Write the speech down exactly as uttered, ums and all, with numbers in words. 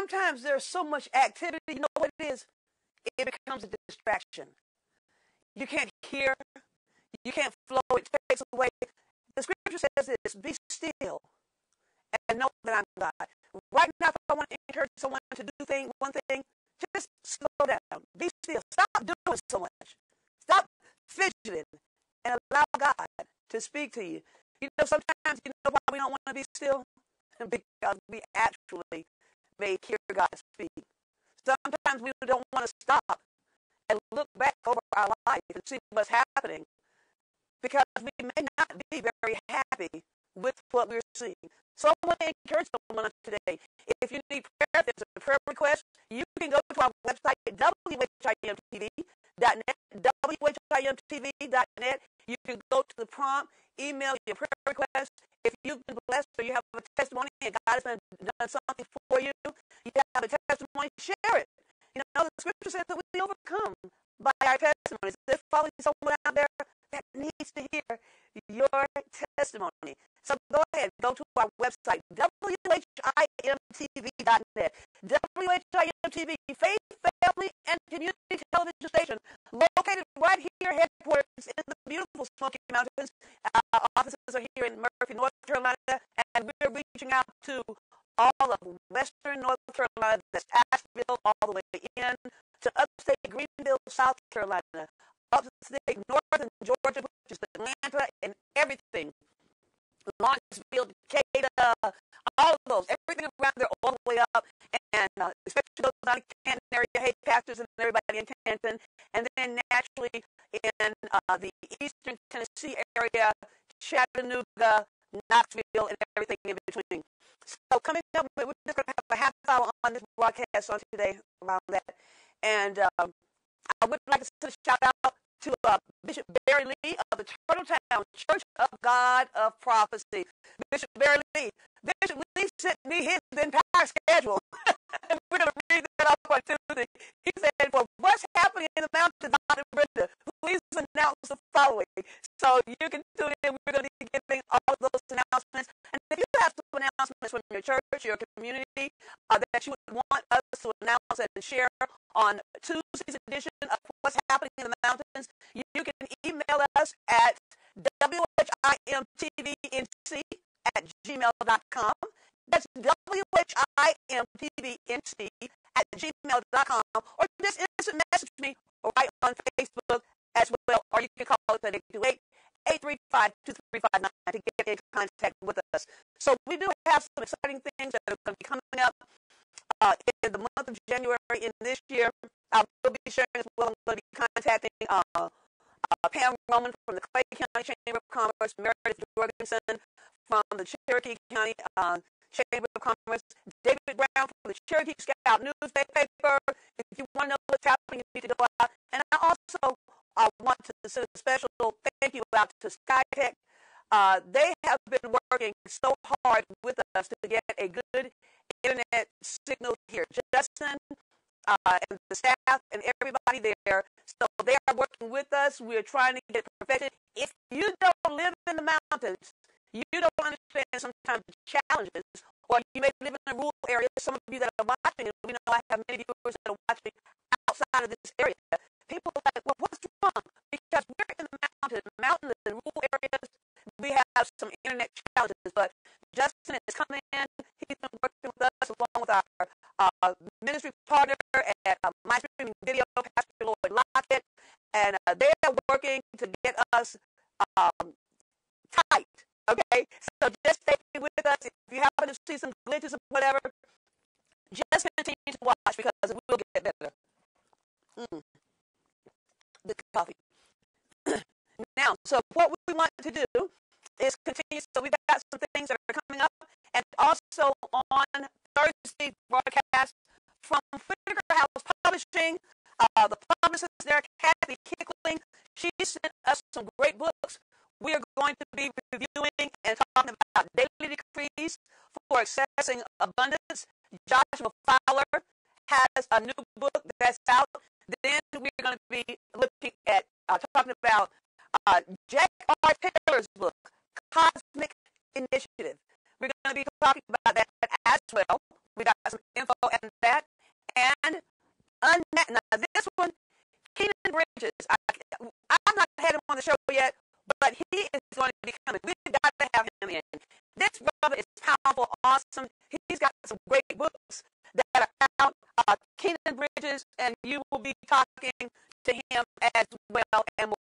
sometimes there's so much activity, you know what it is? It becomes a distraction. You can't hear, you can't flow, it takes away. The scripture says this, be still and know that I'm God. Right now, if I want to encourage someone to do thing, one thing, just slow down, be still, stop doing so much, stop fidgeting, and allow God to speak to you. You know, sometimes, you know why we don't want to be still? Because we actually may hear God speak. Sometimes we don't want to stop and look back over our life and see what's happening because we may not be very happy with what we're seeing. So I want to encourage someone today. If you need prayer, if there's a prayer request, you can go to our website at W H I M T V dot net, W H I M T V dot net. You can go to the prompt, email your prayer request. If you've been blessed or you have a testimony and God has been, done something for you, you have a testimony, share it. You know, the scripture says that we overcome by our testimonies. There's probably someone out there that needs to hear your testimony. So go ahead, go to our website, W H I M T V dot net. W H I M T V, Faith, Family, and Community Television Station, located right here, headquarters in the beautiful Smoky Mountains. Our offices are here in Murphy, North Carolina, and we're reaching out to all of Western North Carolina, that's Asheville, all the way in to upstate Greenville, South Carolina, upstate Northern Georgia, which is Atlanta, and everything. Lawrenceville, Decatur, all of those, everything around there, all the way up, and uh, especially those out in Canton area, hey, pastors and everybody in Canton, and then naturally in uh, the eastern Tennessee area, Chattanooga, Knoxville, and everything in between. So coming up, we're just going to have a half hour on this broadcast on today around that, and um, I would like to send a shout out to uh, Bishop Barry Lee of the Turtletown Church of God of Prophecy. Bishop Barry Lee. Bishop Lee sent me his entire schedule. And we're going to read that up on Tuesday. He said, for what's happening in the mountains, Doctor Brenda, please announce the following. So you can tune in. We're going to be giving all of those announcements. And if you have some announcements from your church, your community, uh, that you would want us to announce and share on Tuesday's edition of What's Happening in the Mountains, you, you can email us at W H I M T V N C at gmail dot com. That's W H I M T V N C at gmail dot com. Or just instant message me right on Facebook as well. Or you can call us at eight two eight, eight three five, two three five nine to get in contact with us. So we do have some exciting things that are going to be coming up uh, in the month of January in this year. I will be sharing as well. I'm going to be contacting uh, uh, Pam Roman from the Clay County Chamber of Commerce, Meredith Jorgensen from the Cherokee County uh, Chamber of Commerce, David Brown from the Cherokee Scout newspaper. If you want to know what's happening, you need to go out. And I also uh, want to send a special thank you out to SkyTech. Uh, they have been working so hard with us to get a good internet signal here. Justin uh, and the staff and everybody there. So they are working with us. We're trying to get it perfected. If you don't live in the mountains, you don't understand sometimes the challenges, or you may live in a rural area. Some of you that are watching, we know I have many viewers that are watching outside of this area. People are like, well, what's wrong? Because we're in the mountains, mountains and rural areas. We have some internet challenges, but Justin is coming in. He's been working with us along with our uh, ministry partner at uh, My Streaming Video, Pastor Lloyd Lockett, and uh, they are working to get us um, tight. Okay, so just stay with us. If you happen to see some glitches or whatever, just continue to watch because it will get better. Mm. The coffee. Now, so what we want to do is continue. So we've got some things that are coming up, and also on Thursday broadcast from Whitaker House Publishing, uh, the publicist there, Kathy Kickling, she sent us some great books. We are going to be reviewing and talking about daily decrees for accessing abundance. Joshua Fowler has a new book that's out. Then we're going to be looking at uh, talking about uh, Jack R. Taylor's book, Cosmic Initiative. We're going to be talking about that as well. We got some info and going to be coming. We've got to have him in. This brother is powerful, awesome. He's got some great books that are out. Uh, Kingdom Bridges, and you will be talking to him as well, and